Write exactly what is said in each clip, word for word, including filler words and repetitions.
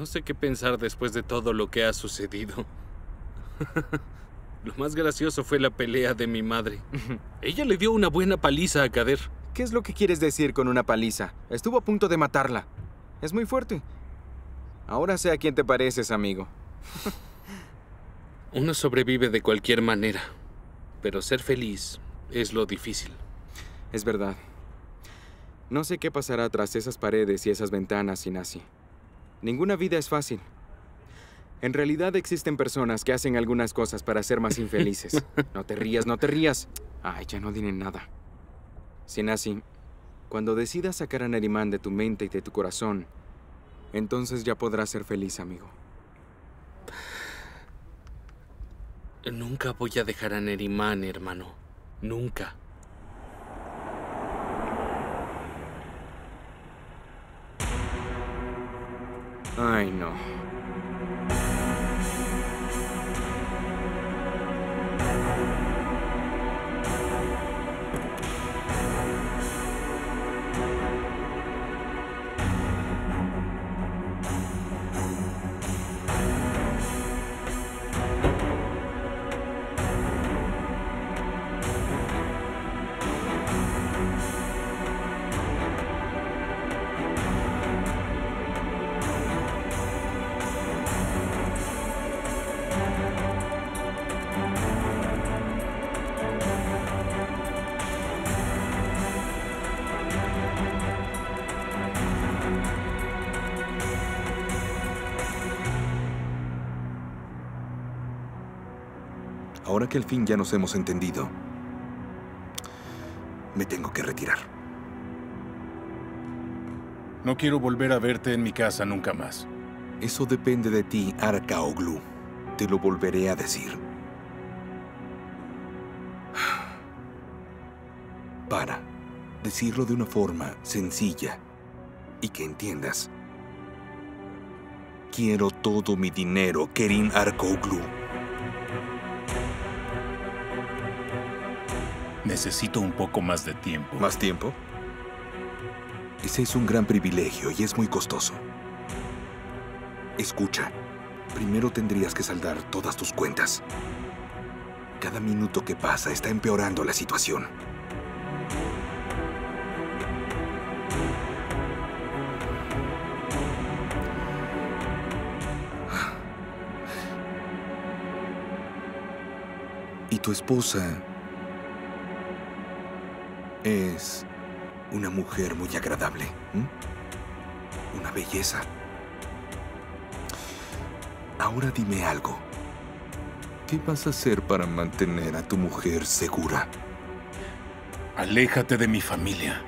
No sé qué pensar después de todo lo que ha sucedido. Lo más gracioso fue la pelea de mi madre. Ella le dio una buena paliza a Kader. ¿Qué es lo que quieres decir con una paliza? Estuvo a punto de matarla. Es muy fuerte. Ahora sé a quién te pareces, amigo. Uno sobrevive de cualquier manera, pero ser feliz es lo difícil. Es verdad. No sé qué pasará tras esas paredes y esas ventanas, Inasi. Ninguna vida es fácil. En realidad existen personas que hacen algunas cosas para ser más infelices. No te rías, no te rías. Ay, ya no diré nada. Sinasi, cuando decidas sacar a Neriman de tu mente y de tu corazón, entonces ya podrás ser feliz, amigo. Nunca voy a dejar a Neriman, hermano. Nunca. Ay, no. Ahora que al fin ya nos hemos entendido, me tengo que retirar. No quiero volver a verte en mi casa nunca más. Eso depende de ti, Arakaoglu. Te lo volveré a decir. Para decirlo de una forma sencilla y que entiendas. Quiero todo mi dinero, Kerin Arakaoglu. Necesito un poco más de tiempo. ¿Más tiempo? Ese es un gran privilegio y es muy costoso. Escucha, primero tendrías que saldar todas tus cuentas. Cada minuto que pasa está empeorando la situación. Y tu esposa es una mujer muy agradable. ¿Mm? Una belleza. Ahora dime algo. ¿Qué vas a hacer para mantener a tu mujer segura? Aléjate de mi familia.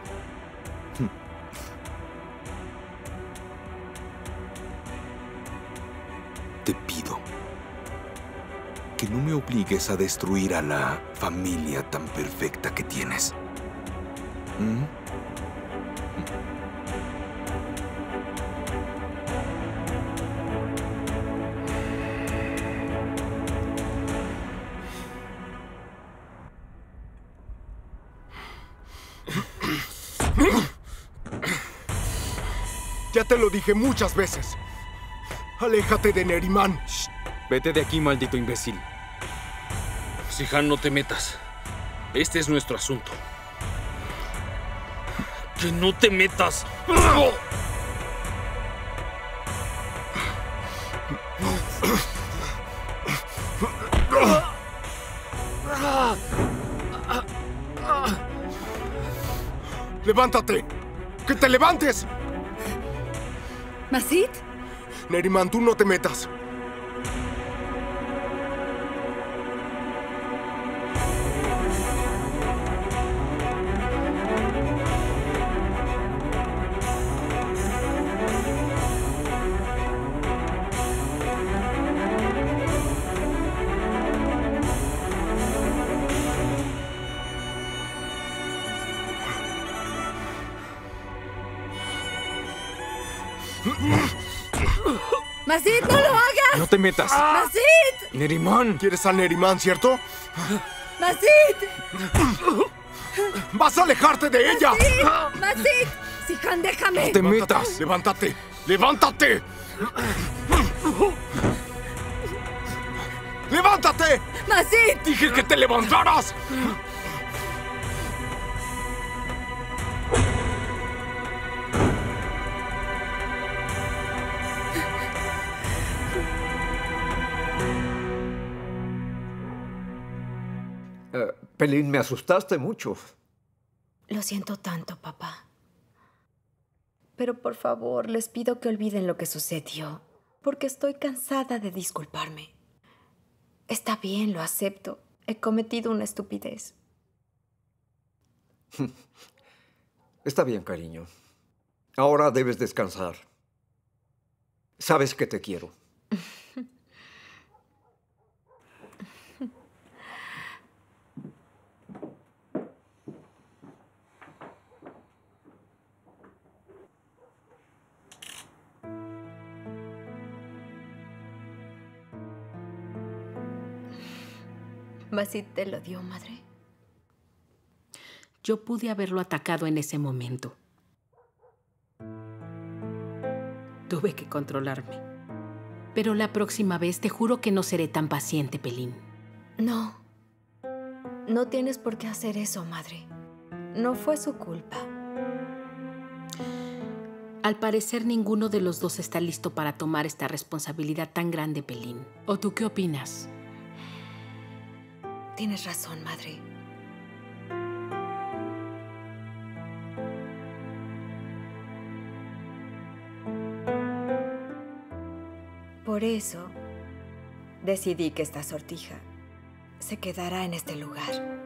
Te pido que no me obligues a destruir a la familia tan perfecta que tienes. ¿Mm? Ya te lo dije muchas veces. Aléjate de Neriman. Shh. Vete de aquí, maldito imbécil. Zihan, no te metas. Este es nuestro asunto. ¡Que no te metas! ¡Levántate! ¡Que te levantes! ¿Masid? Neriman, tú no te metas. ¡Masid, no lo hagas! ¡No te metas! ¡Masid! ¡Neriman! ¿Quieres a Neriman, cierto? ¡Masid! ¡Vas a alejarte de ella! ¡Masid! ¡Zihan, déjame! ¡No te metas! ¡Levántate! ¡Levántate! ¡Levántate! ¡Mazit! ¡Dije que te levantaras! Uh, Pelín, me asustaste mucho. Lo siento tanto, papá. Pero por favor, les pido que olviden lo que sucedió, porque estoy cansada de disculparme. Está bien, lo acepto. He cometido una estupidez. Está bien, cariño. Ahora debes descansar. Sabes que te quiero. ¿Mazit te lo dio, madre? Yo pude haberlo atacado en ese momento. Tuve que controlarme. Pero la próxima vez te juro que no seré tan paciente, Pelín. No. No tienes por qué hacer eso, madre. No fue su culpa. Al parecer, ninguno de los dos está listo para tomar esta responsabilidad tan grande, Pelín. ¿O tú qué opinas? Tienes razón, madre. Por eso, decidí que esta sortija se quedará en este lugar.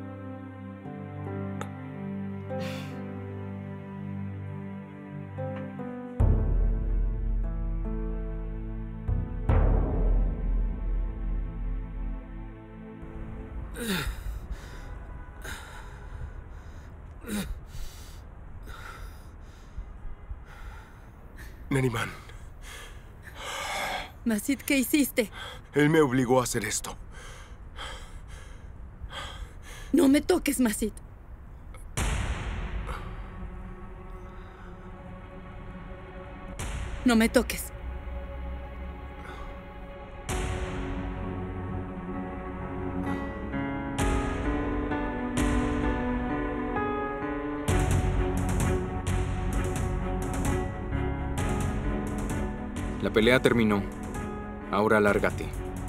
Neriman. Mazit, ¿qué hiciste? Él me obligó a hacer esto. No me toques, Mazit. No me toques. La pelea terminó. Ahora lárgate.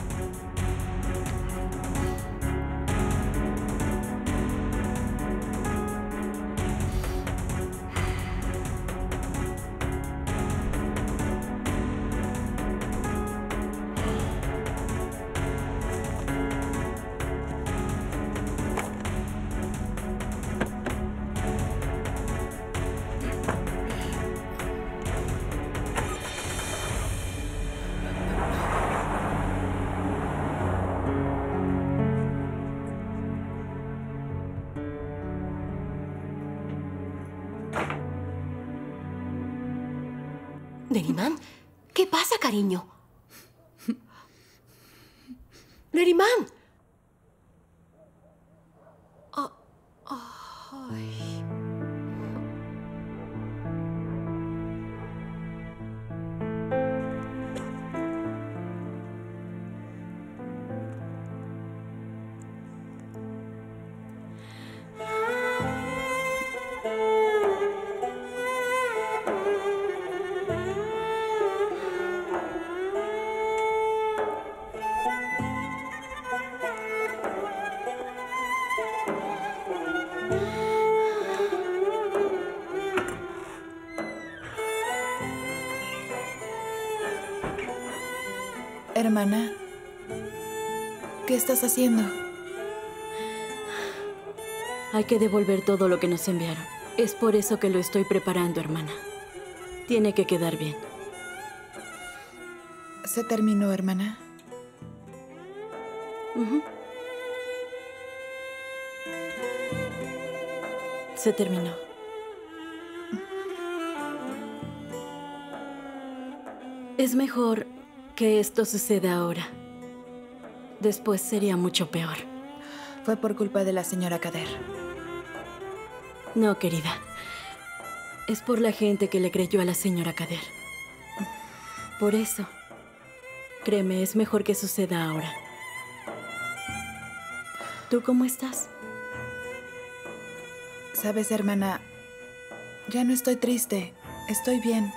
¿Neriman? ¿Qué pasa, cariño? ¡Neriman! Oh, oh, ay. Hermana, ¿qué estás haciendo? Hay que devolver todo lo que nos enviaron. Es por eso que lo estoy preparando, hermana. Tiene que quedar bien. ¿Se terminó, hermana? Uh-huh. Se terminó. Es mejor que esto suceda ahora. Después sería mucho peor. Fue por culpa de la señora Kader. No, querida. Es por la gente que le creyó a la señora Kader. Por eso, créeme, es mejor que suceda ahora. ¿Tú cómo estás? Sabes, hermana, ya no estoy triste. Estoy bien.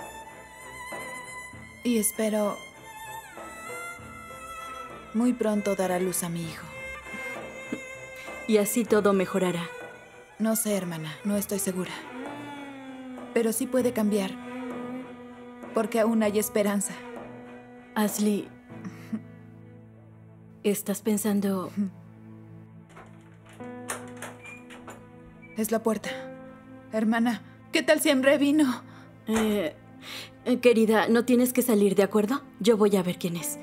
Y espero muy pronto dar a luz a mi hijo. Y así todo mejorará. No sé, hermana, no estoy segura. Pero sí puede cambiar. Porque aún hay esperanza. Ashley, ¿estás pensando...? Es la puerta. Hermana, ¿qué tal si Emre vino? Eh, eh, querida, no tienes que salir, ¿de acuerdo? Yo voy a ver quién es.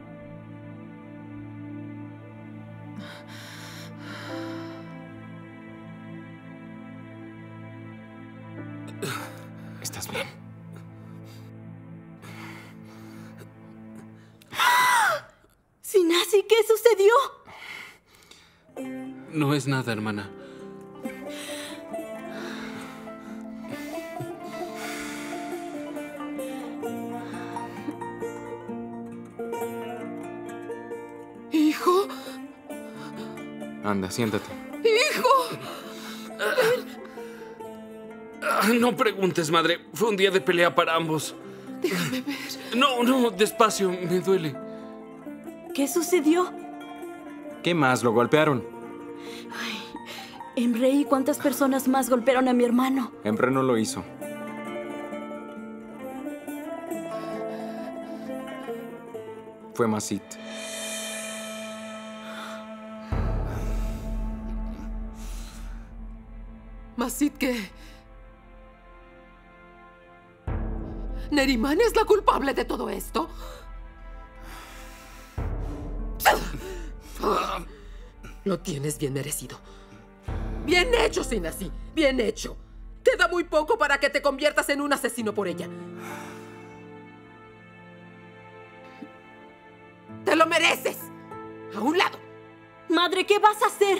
¿Estás bien? Sinasi, ¿qué sucedió? No es nada, hermana. ¿Hijo? Anda, siéntate. ¡Hijo! Ah, no preguntes, madre. Fue un día de pelea para ambos. Déjame ver. No, no, despacio. Me duele. ¿Qué sucedió? ¿Qué más? ¿Lo golpearon? Emre, ¿y cuántas personas más golpearon a mi hermano? Emre no lo hizo. Fue Masit. ¿Masit qué? ¿Neriman es la culpable de todo esto? Lo tienes bien merecido. Bien hecho, Sinasi. Bien hecho. Queda muy poco para que te conviertas en un asesino por ella. ¡Te lo mereces! ¡A un lado! Madre, ¿qué vas a hacer?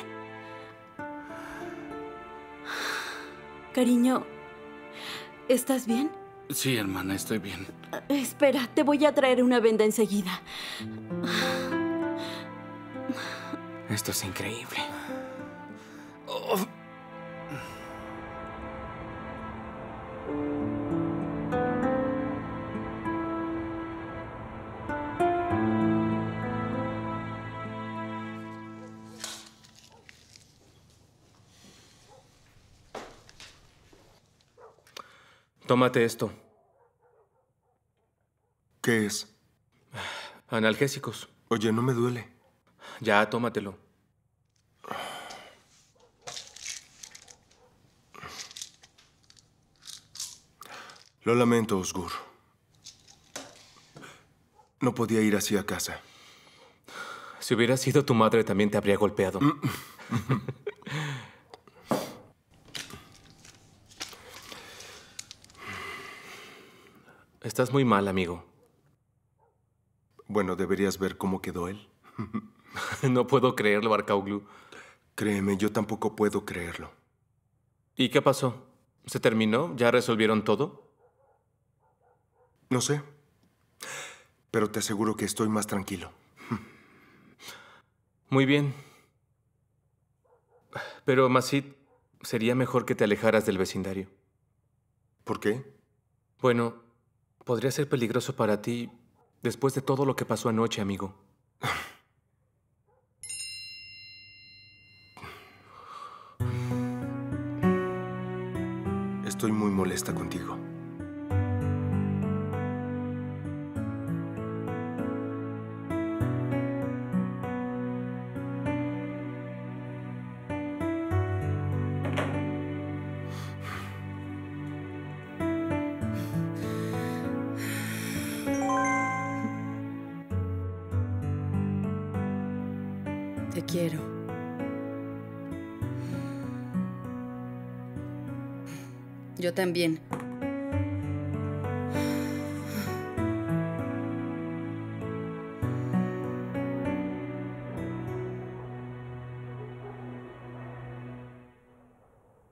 Cariño, ¿estás bien? Sí, hermana, estoy bien. Espera, te voy a traer una venda enseguida. Esto es increíble. Oh. Tómate esto. ¿Qué es? Analgésicos. Oye, no me duele. Ya, tómatelo. Lo lamento, Osgur. No podía ir así a casa. Si hubiera sido tu madre, también te habría golpeado. Estás muy mal, amigo. Bueno, deberías ver cómo quedó él. No puedo creerlo, Barkauglu. Créeme, yo tampoco puedo creerlo. ¿Y qué pasó? ¿Se terminó? ¿Ya resolvieron todo? No sé. Pero te aseguro que estoy más tranquilo. Muy bien. Pero, Masit, sería mejor que te alejaras del vecindario. ¿Por qué? Bueno, podría ser peligroso para ti después de todo lo que pasó anoche, amigo. Estoy muy molesta contigo. Te quiero. Yo también.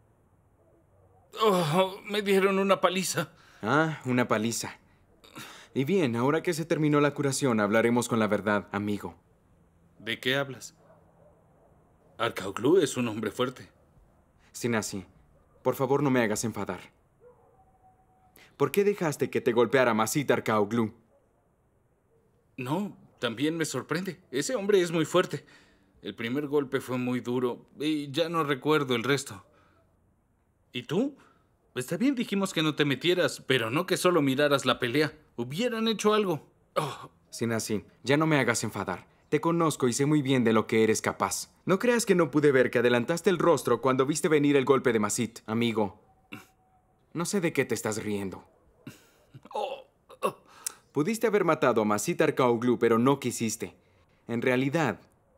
Oh, me dieron una paliza. Ah, una paliza. Y bien, ahora que se terminó la curación, hablaremos con la verdad, amigo. ¿De qué hablas? Arkauglu es un hombre fuerte. Sinasi, por favor no me hagas enfadar. ¿Por qué dejaste que te golpeara Masit Arkauglu? No, también me sorprende. Ese hombre es muy fuerte. El primer golpe fue muy duro y ya no recuerdo el resto. ¿Y tú? Está bien, dijimos que no te metieras, pero no que solo miraras la pelea. Hubieran hecho algo. Oh. Sinasi, ya no me hagas enfadar. Te conozco y sé muy bien de lo que eres capaz. No creas que no pude ver que adelantaste el rostro cuando viste venir el golpe de Masit, amigo. No sé de qué te estás riendo. Oh. Oh. Pudiste haber matado a Masit Arkauglu, pero no quisiste. En realidad,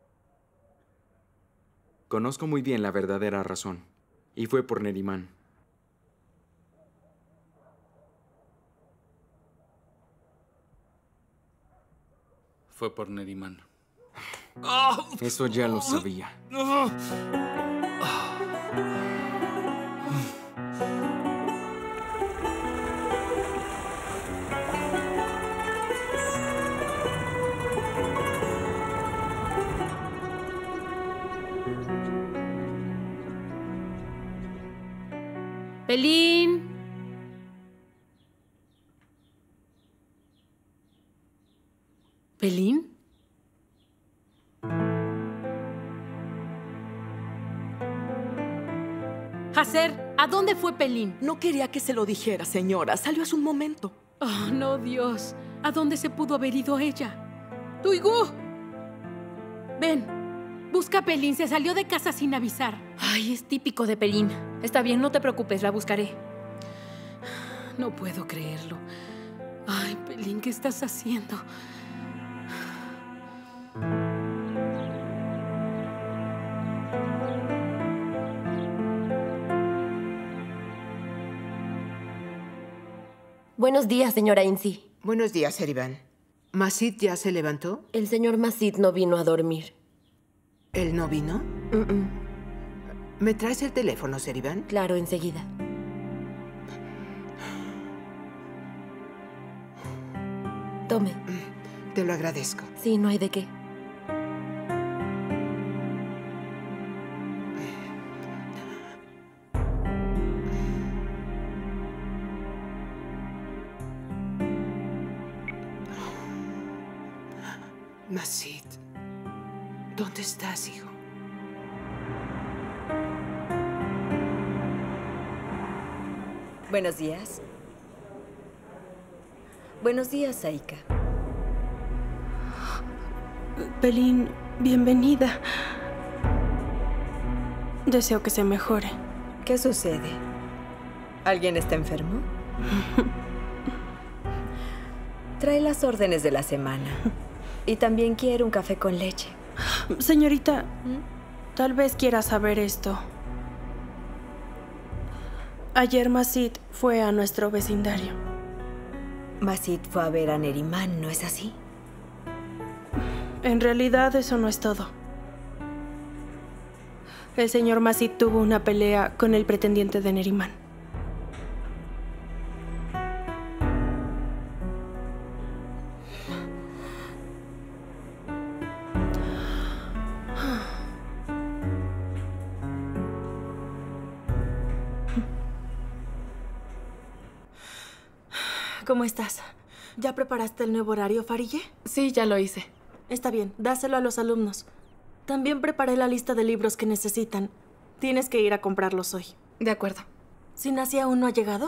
conozco muy bien la verdadera razón. Y fue por Neriman. Fue por Neriman. Eso ya lo sabía. Pelín. ¿Pelín? Hacer, ¿a dónde fue Pelín? No quería que se lo dijera, señora. Salió hace un momento. Oh, no, Dios. ¿A dónde se pudo haber ido ella? ¡Tuigú! Ven. Busca a Pelín. Se salió de casa sin avisar. Ay, es típico de Pelín. Está bien, no te preocupes. La buscaré. No puedo creerlo. Ay, Pelín, ¿qué estás haciendo? Buenos días, señora Insi. Buenos días, Erivan. ¿Masit ya se levantó? El señor Masit no vino a dormir. ¿Él no vino? Mm-mm. ¿Me traes el teléfono, Serivan? Claro, enseguida. Tome. Te lo agradezco. Sí, no hay de qué. Masit, ¿dónde estás, hijo? Buenos días. Buenos días, Saika. Pelín, bienvenida. Deseo que se mejore. ¿Qué sucede? ¿Alguien está enfermo? Trae las órdenes de la semana. Y también quiero un café con leche. Señorita, ¿Mm? Tal vez quiera saber esto. Ayer Masit fue a nuestro vecindario. Masit fue a ver a Neriman, ¿no es así? En realidad eso no es todo. El señor Masit tuvo una pelea con el pretendiente de Neriman. ¿Cómo estás? ¿Ya preparaste el nuevo horario, Farille? Sí, ya lo hice. Está bien, dáselo a los alumnos. También preparé la lista de libros que necesitan. Tienes que ir a comprarlos hoy. De acuerdo. ¿Sinasi aún no ha llegado?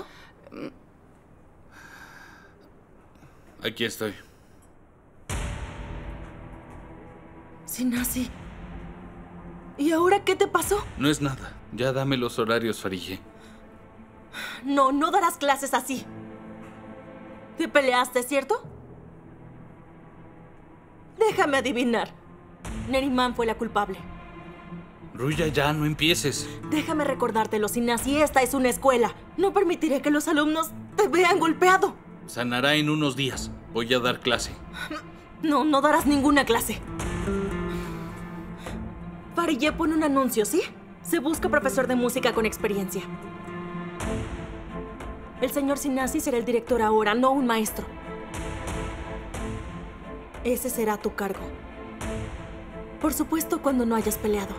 Aquí estoy. Sinasi. ¿Y ahora qué te pasó? No es nada. Ya dame los horarios, Farille. No, no darás clases así. ¿Te peleaste, cierto? Déjame adivinar. Neriman fue la culpable. Ruya, ya no empieces. Déjame recordártelo, Sinasi. Esta es una escuela. No permitiré que los alumnos te vean golpeado. Sanará en unos días. Voy a dar clase. No, no darás ninguna clase. Farille pone un anuncio, ¿sí? Se busca profesor de música con experiencia. El señor Sinasi será el director ahora, no un maestro. Ese será tu cargo. Por supuesto, cuando no hayas peleado.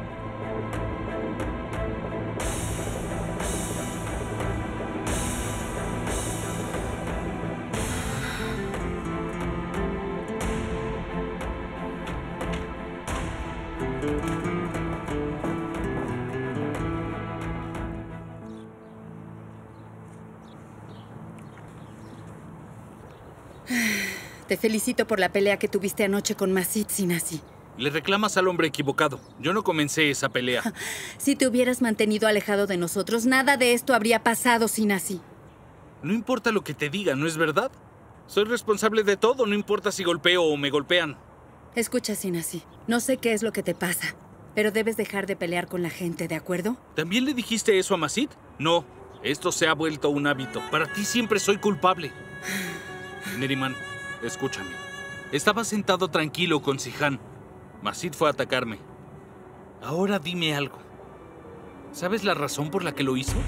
Te felicito por la pelea que tuviste anoche con Masit, Sinasi. Le reclamas al hombre equivocado. Yo no comencé esa pelea. Si te hubieras mantenido alejado de nosotros, nada de esto habría pasado, Sinasi. No importa lo que te diga, ¿no es verdad? Soy responsable de todo, no importa si golpeo o me golpean. Escucha, Sinasi, no sé qué es lo que te pasa, pero debes dejar de pelear con la gente, ¿de acuerdo? ¿También le dijiste eso a Masit? No, esto se ha vuelto un hábito. Para ti siempre soy culpable. Neriman, escúchame. Estaba sentado tranquilo con Sihan. Masit fue a atacarme. Ahora dime algo. ¿Sabes la razón por la que lo hizo?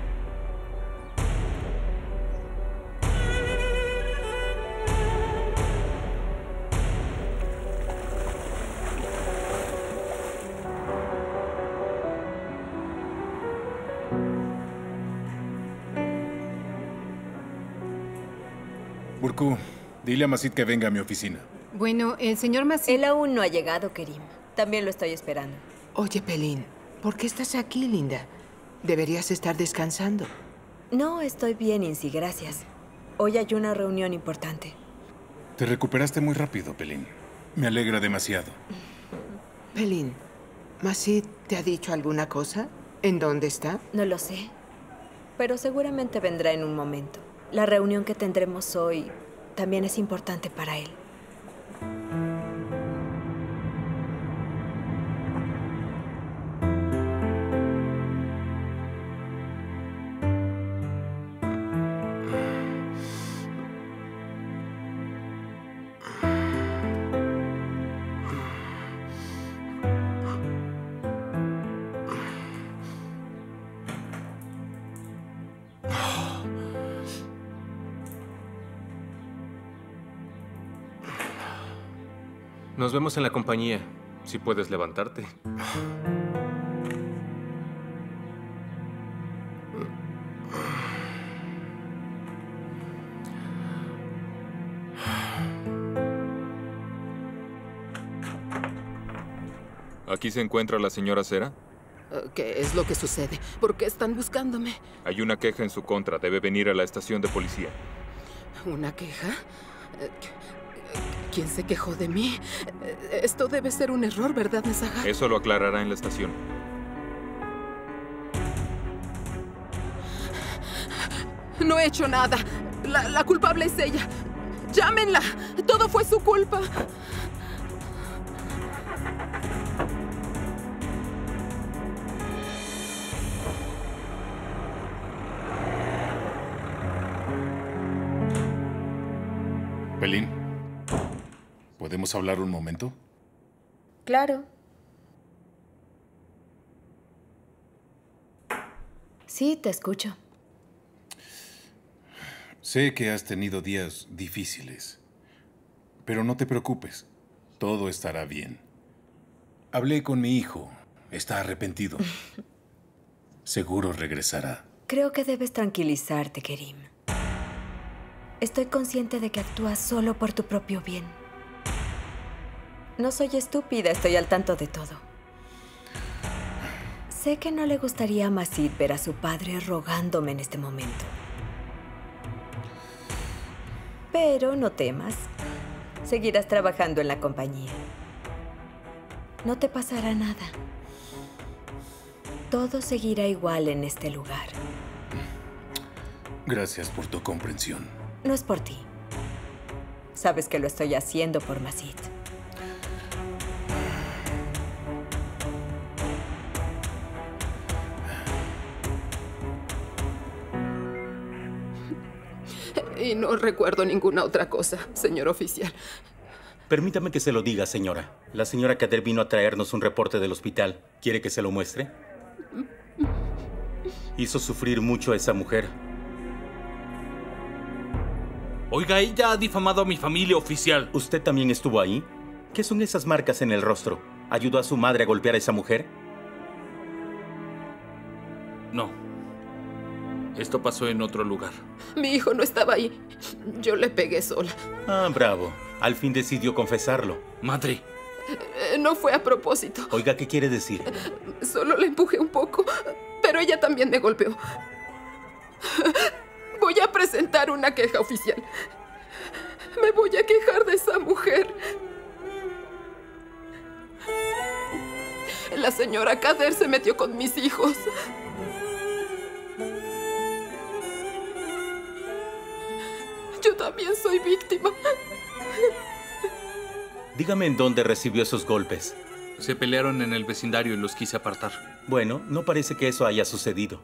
Burku, dile a Masit que venga a mi oficina. Bueno, el señor Masit... Él aún no ha llegado, Kerim. También lo estoy esperando. Oye, Pelín, ¿por qué estás aquí, linda? Deberías estar descansando. No, estoy bien, Insi, gracias. Hoy hay una reunión importante. Te recuperaste muy rápido, Pelín. Me alegra demasiado. Pelín, ¿Masit te ha dicho alguna cosa? ¿En dónde está? No lo sé, pero seguramente vendrá en un momento. La reunión que tendremos hoy también es importante para él. Nos vemos en la compañía, si puedes levantarte. ¿Aquí se encuentra la señora Cera? ¿Qué es lo que sucede? ¿Por qué están buscándome? Hay una queja en su contra. Debe venir a la estación de policía. ¿Una queja? ¿Quién se quejó de mí? Esto debe ser un error, ¿verdad, Nezahat? Eso lo aclarará en la estación. No he hecho nada. La, la culpable es ella. ¡Llámenla! Todo fue su culpa. Pelín, ¿podemos hablar un momento? Claro. Sí, te escucho. Sé que has tenido días difíciles, pero no te preocupes. Todo estará bien. Hablé con mi hijo. Está arrepentido. Seguro regresará. Creo que debes tranquilizarte, Kerim. Estoy consciente de que actúas solo por tu propio bien. No soy estúpida, estoy al tanto de todo. Sé que no le gustaría a Masit ver a su padre rogándome en este momento. Pero no temas. Seguirás trabajando en la compañía. No te pasará nada. Todo seguirá igual en este lugar. Gracias por tu comprensión. No es por ti. Sabes que lo estoy haciendo por Masit. Y no recuerdo ninguna otra cosa, señor oficial. Permítame que se lo diga, señora. La señora Kader vino a traernos un reporte del hospital. ¿Quiere que se lo muestre? Hizo sufrir mucho a esa mujer. Oiga, ella ha difamado a mi familia oficial. ¿Usted también estuvo ahí? ¿Qué son esas marcas en el rostro? ¿Ayudó a su madre a golpear a esa mujer? No. Esto pasó en otro lugar. Mi hijo no estaba ahí. Yo le pegué sola. Ah, bravo. Al fin decidió confesarlo. Madre. Eh, No fue a propósito. Oiga, ¿qué quiere decir? Solo la empujé un poco, pero ella también me golpeó. Voy a presentar una queja oficial. Me voy a quejar de esa mujer. La señora Kader se metió con mis hijos. Yo también soy víctima. Dígame en dónde recibió esos golpes. Se pelearon en el vecindario y los quise apartar. Bueno, no parece que eso haya sucedido.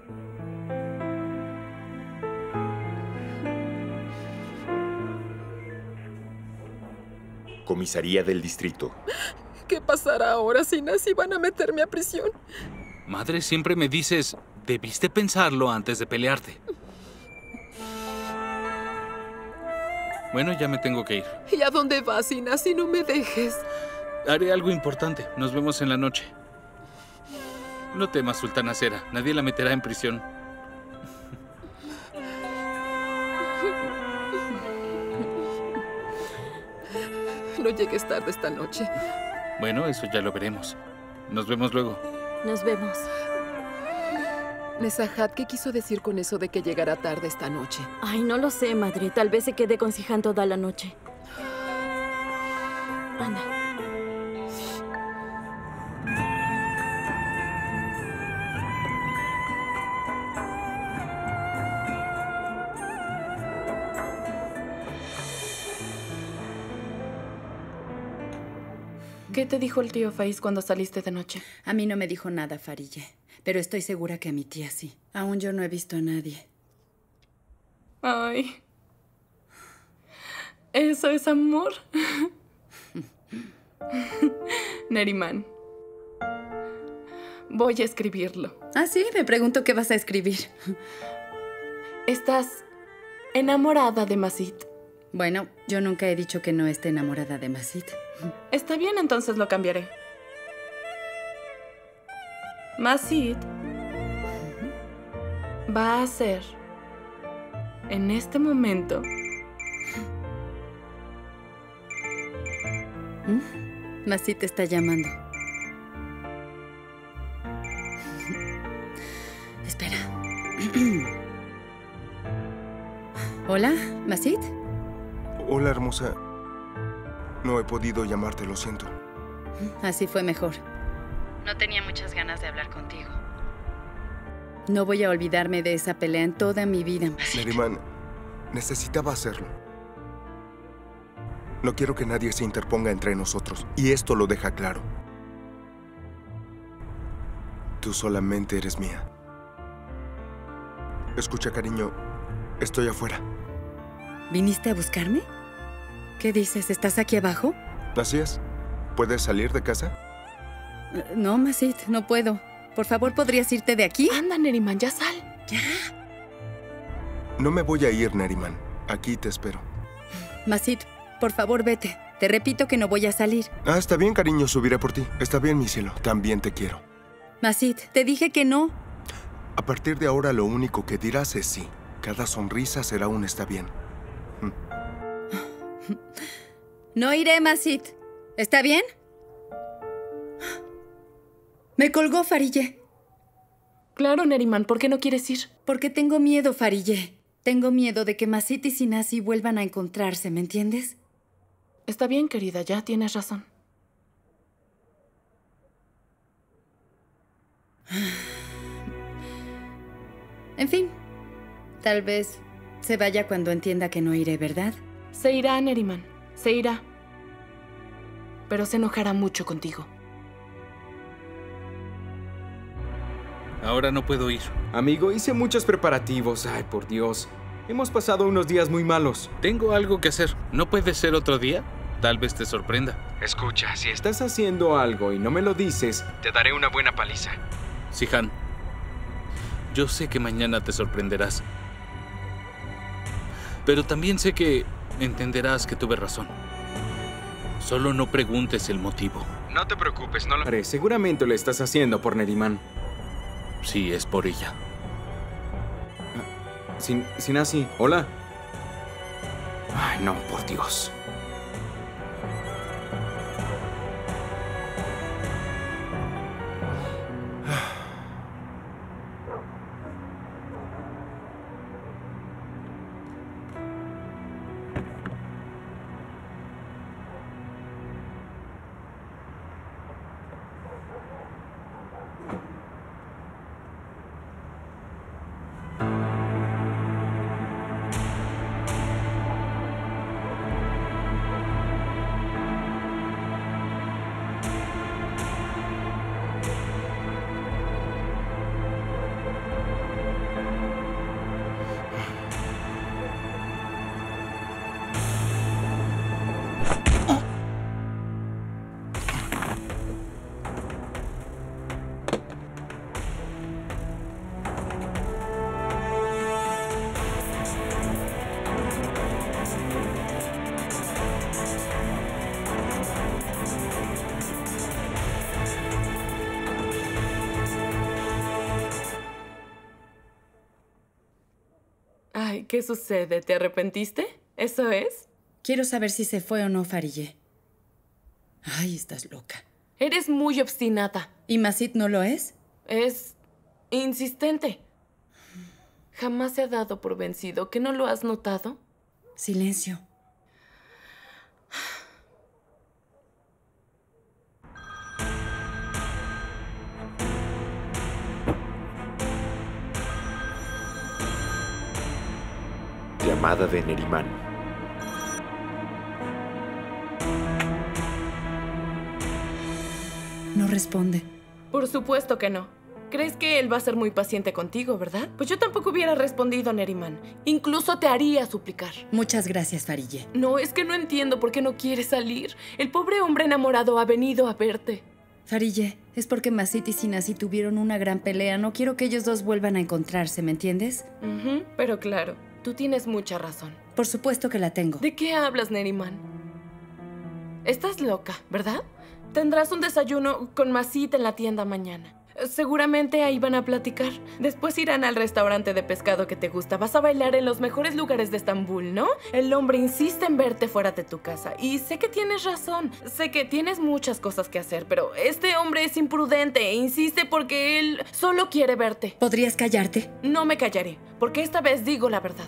Comisaría del distrito. ¿Qué pasará ahora si Nancy van a meterme a prisión? Madre, siempre me dices, debiste pensarlo antes de pelearte. Bueno, ya me tengo que ir. ¿Y a dónde vas, Ina, si no me dejes? Haré algo importante. Nos vemos en la noche. No temas, Sultana Sera. Nadie la meterá en prisión. No llegues tarde esta noche. Bueno, eso ya lo veremos. Nos vemos luego. Nos vemos. Nezahat, ¿qué quiso decir con eso de que llegará tarde esta noche? Ay, no lo sé, madre. Tal vez se quede con Sihan toda la noche. Anda. ¿Qué te dijo el tío Faiz cuando saliste de noche? A mí no me dijo nada, Farille. Pero estoy segura que a mi tía sí. Aún yo no he visto a nadie. Ay. Eso es amor. Neriman. Voy a escribirlo. Ah, sí, me pregunto qué vas a escribir. ¿Estás enamorada de Masit? Bueno, yo nunca he dicho que no esté enamorada de Masit. Está bien, entonces lo cambiaré. Masit va a ser, en este momento, ¿Mm? Masit te está llamando. Espera. ¿Hola, Masit? Hola, hermosa. No he podido llamarte, lo siento. Así fue mejor. No tenía muchas ganas de hablar contigo. No voy a olvidarme de esa pelea en toda mi vida. Neriman, necesitaba hacerlo. No quiero que nadie se interponga entre nosotros, y esto lo deja claro. Tú solamente eres mía. Escucha, cariño, estoy afuera. ¿Viniste a buscarme? ¿Qué dices? ¿Estás aquí abajo? Así es. ¿Puedes salir de casa? No, Masit, no puedo. Por favor, ¿podrías irte de aquí? Anda, Neriman, ya sal. Ya. No me voy a ir, Neriman. Aquí te espero. Masit, por favor, vete. Te repito que no voy a salir. Ah, está bien, cariño, subiré por ti. Está bien, mi cielo. También te quiero. Masit, te dije que no. A partir de ahora, lo único que dirás es sí. Cada sonrisa será un está bien. No iré, Masit. ¿Está bien? Me colgó, Farille. Claro, Neriman, ¿por qué no quieres ir? Porque tengo miedo, Farille. Tengo miedo de que Masit y Sinasi vuelvan a encontrarse, ¿me entiendes? Está bien, querida, ya tienes razón. En fin, tal vez se vaya cuando entienda que no iré, ¿verdad? Se irá, Neriman. Se irá. Pero se enojará mucho contigo. Ahora no puedo ir. Amigo, hice muchos preparativos. Ay, por Dios. Hemos pasado unos días muy malos. Tengo algo que hacer. ¿No puede ser otro día? Tal vez te sorprenda. Escucha, si estás haciendo algo y no me lo dices, te daré una buena paliza. Sihan, yo sé que mañana te sorprenderás. Pero también sé que entenderás que tuve razón. Solo no preguntes el motivo. No te preocupes, no lo haré. Seguramente lo estás haciendo por Neriman. Sí, es por ella. Sin, Sinasi, hola. Ay, no, por Dios. Ay, ¿qué sucede? ¿Te arrepentiste? ¿Eso es? Quiero saber si se fue o no, Farille. Ay, estás loca. Eres muy obstinada. ¿Y Masid no lo es? Es insistente. Jamás se ha dado por vencido. ¿Que no lo has notado? Silencio. Llamada de Neriman. No responde. Por supuesto que no. ¿Crees que él va a ser muy paciente contigo, verdad? Pues yo tampoco hubiera respondido, Neriman. Incluso te haría suplicar. Muchas gracias, Farille. No, es que no entiendo por qué no quieres salir. El pobre hombre enamorado ha venido a verte. Farille, es porque Masid y Sinasi tuvieron una gran pelea. No quiero que ellos dos vuelvan a encontrarse, ¿me entiendes? Uh-huh, pero claro, tú tienes mucha razón. Por supuesto que la tengo. ¿De qué hablas, Neriman? Estás loca, ¿verdad? Tendrás un desayuno con Masid en la tienda mañana. Seguramente ahí van a platicar. Después irán al restaurante de pescado que te gusta. Vas a bailar en los mejores lugares de Estambul, ¿no? El hombre insiste en verte fuera de tu casa. Y sé que tienes razón. Sé que tienes muchas cosas que hacer, pero este hombre es imprudente e insiste porque él solo quiere verte. ¿Podrías callarte? No me callaré, porque esta vez digo la verdad.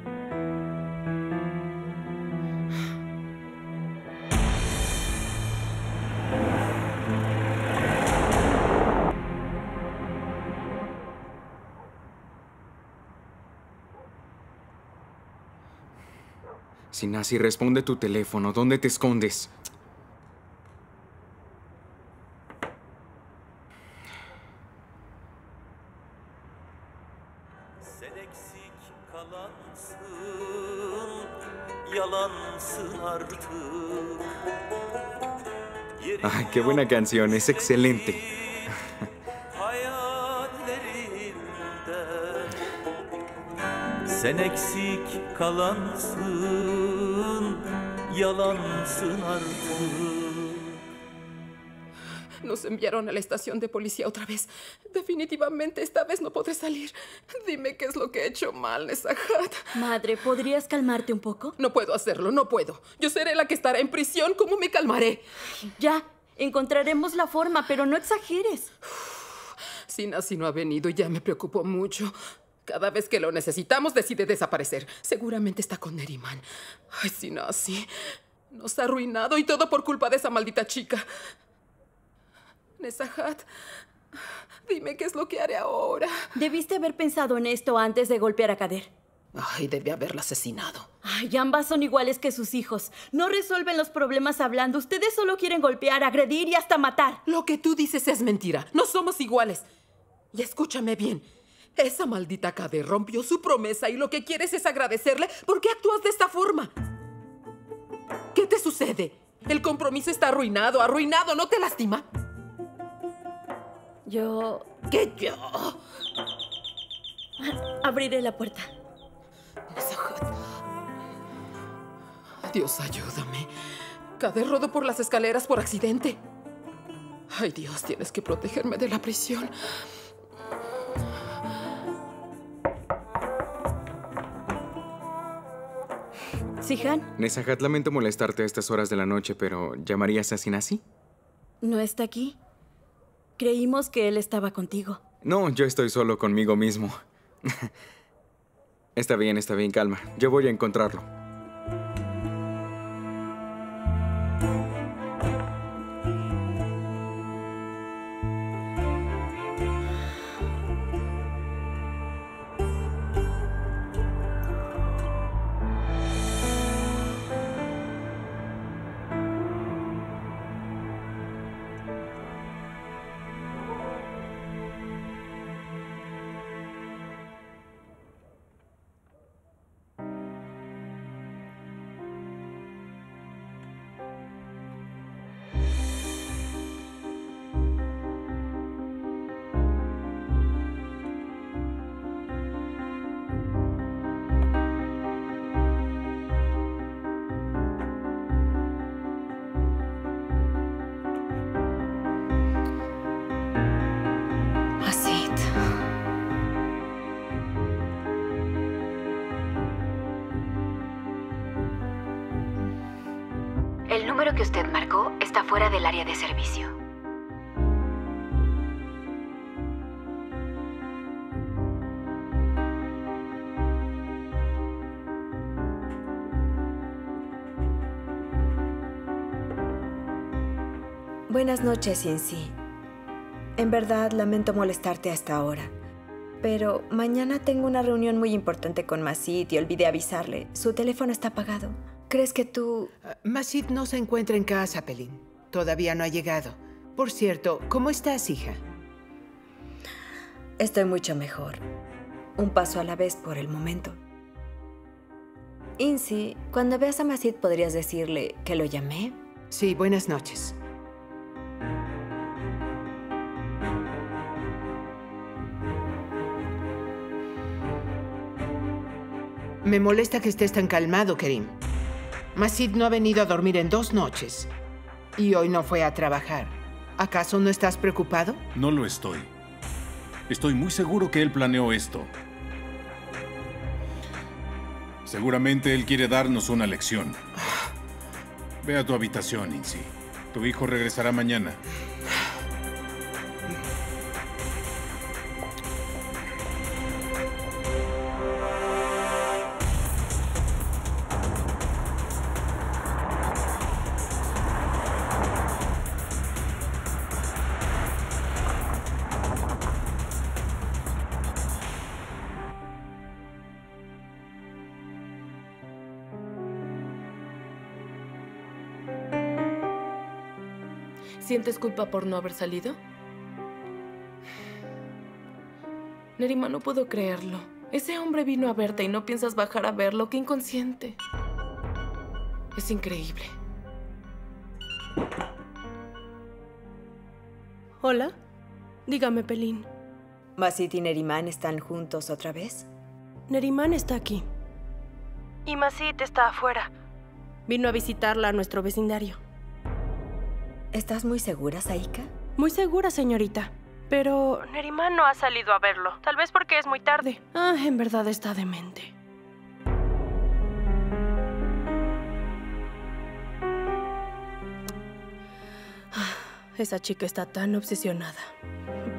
Sinasi, responde tu teléfono. ¿Dónde te escondes? Sen eksik kalansın, yalansın artık. Ay, qué buena canción. Es excelente. Sen eksik kalansın, yalansın artık. Nos enviaron a la estación de policía otra vez. Definitivamente esta vez no podré salir. Dime qué es lo que he hecho mal, Nezahat. Madre, ¿podrías calmarte un poco? No puedo hacerlo, no puedo. Yo seré la que estará en prisión. ¿Cómo me calmaré? Ya, encontraremos la forma, pero no exageres. Sinasi no ha venido y ya me preocupó mucho. Cada vez que lo necesitamos decide desaparecer. Seguramente está con Neriman. Ay, Sinasi. Nos ha arruinado y todo por culpa de esa maldita chica. Nezahat, dime qué es lo que haré ahora. Debiste haber pensado en esto antes de golpear a Kader. Ay, debí haberla asesinado. Ay, ambas son iguales que sus hijos. No resuelven los problemas hablando. Ustedes solo quieren golpear, agredir y hasta matar. Lo que tú dices es mentira. No somos iguales. Y escúchame bien. Esa maldita Kader rompió su promesa y lo que quieres es agradecerle. ¿Por qué actúas de esta forma? ¿Qué te sucede? El compromiso está arruinado, arruinado. ¿No te lastima? Yo... ¿Qué yo? Abriré la puerta. Nezahat. Dios, ayúdame. Kader rodó por las escaleras por accidente. Ay, Dios, tienes que protegerme de la prisión. Sihan, Nezahat, lamento molestarte a estas horas de la noche, pero ¿llamarías a Sinasi? ¿no está aquí? Creímos que él estaba contigo. No, yo estoy solo conmigo mismo. Está bien, está bien, calma. Yo voy a encontrarlo. El número que usted marcó está fuera del área de servicio. Buenas noches, Insi. En verdad, lamento molestarte hasta ahora. Pero mañana tengo una reunión muy importante con Masid y olvidé avisarle. Su teléfono está apagado. ¿Crees que tú...? Uh, Masid no se encuentra en casa, Pelin. Todavía no ha llegado. Por cierto, ¿cómo estás, hija? Estoy mucho mejor. Un paso a la vez por el momento. Insi, cuando veas a Masid, ¿podrías decirle que lo llamé? Sí, buenas noches. Me molesta que estés tan calmado, Kerim. Masid no ha venido a dormir en dos noches. Y hoy no fue a trabajar. ¿Acaso no estás preocupado? No lo estoy. Estoy muy seguro que él planeó esto. Seguramente él quiere darnos una lección. Ve a tu habitación, Insi. Tu hijo regresará mañana. ¿Sientes culpa por no haber salido? Neriman, no puedo creerlo. Ese hombre vino a verte y no piensas bajar a verlo. ¡Qué inconsciente! Es increíble. Hola. Dígame, Pelin. ¿Masid y Neriman están juntos otra vez? Neriman está aquí. Y Masid está afuera. Vino a visitarla a nuestro vecindario. ¿Estás muy segura, Saika? Muy segura, señorita. Pero Neriman no ha salido a verlo. Tal vez porque es muy tarde. Ah, en verdad está demente. Esa chica está tan obsesionada.